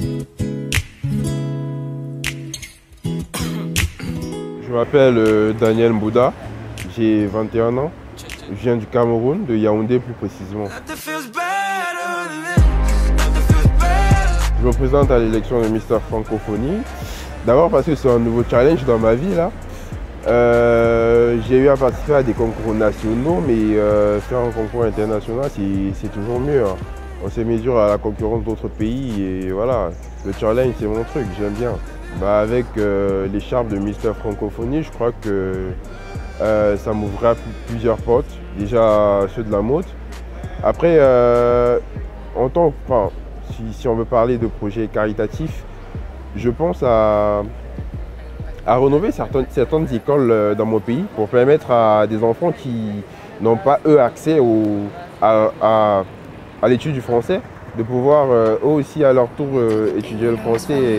Je m'appelle Daniel Mbouda, j'ai 21 ans, je viens du Cameroun, de Yaoundé plus précisément. Je me présente à l'élection de Mister Francophonie, d'abord parce que c'est un nouveau challenge dans ma vie là. J'ai eu à participer à des concours nationaux, mais faire un concours international c'est toujours mieux, hein. On se mesure à la concurrence d'autres pays et voilà, le challenge c'est mon truc, j'aime bien. Avec l'écharpe de Mister Francophonie, je crois que ça m'ouvrira plusieurs portes. Déjà ceux de la mode. Après, si on veut parler de projets caritatifs, je pense à rénover certaines écoles dans mon pays pour permettre à des enfants qui n'ont pas eux accès à l'étude du français de pouvoir eux aussi à leur tour étudier le français.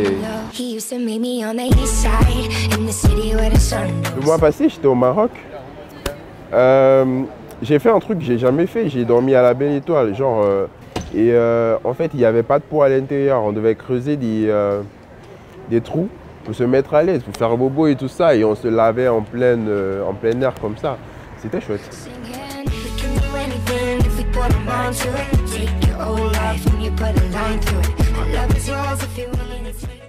Le mois passé, j'étais au Maroc. J'ai fait un truc que j'ai jamais fait, j'ai dormi à la Belle Étoile. En fait, il n'y avait pas de peau à l'intérieur. On devait creuser des trous pour se mettre à l'aise, pour faire bobo et tout ça. Et on se lavait en plein air comme ça. C'était chouette. Take your whole life and you put a line through it. My love is yours if you really need to.